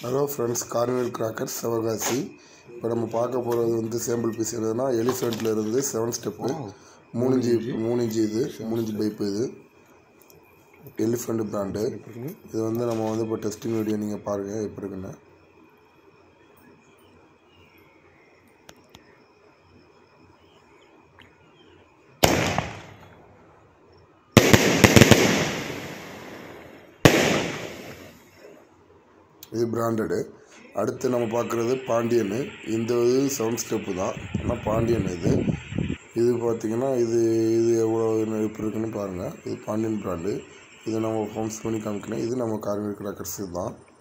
Hello friends, carnival crackers Sivakasi. இப்போ நம்ம பார்க்க போகிறது வந்து சாம்பிள் பீஸ் எதுனா எலிஃபெண்ட்டில் இருந்து 7 ஸ்டெப்பு 3 இன்ச்சு பைப்பு. இது எலிஃபெண்ட் பிராண்டு. இது வந்து நம்ம வந்து இப்போ டெஸ்டிங் வீடியோ நீங்கள் பாருங்கள் எப்படி இருக்குன்னு. இது பிராண்டடு. அடுத்து நம்ம பார்க்குறது பாண்டியனு. இந்த இது 7 ஸ்டெப்பு தான், ஆனால் பாண்டியன் இது பார்த்திங்கன்னா இது எவ்வளோ எப்படி இருக்குன்னு பாருங்கள். இது பாண்டியன் பிராண்டு. இதை நம்ம ஃபோன்ஸ் பண்ணி காமிக்கணும். இது நம்ம கார்னிவல் கிராக்கர்ஸ் தான்.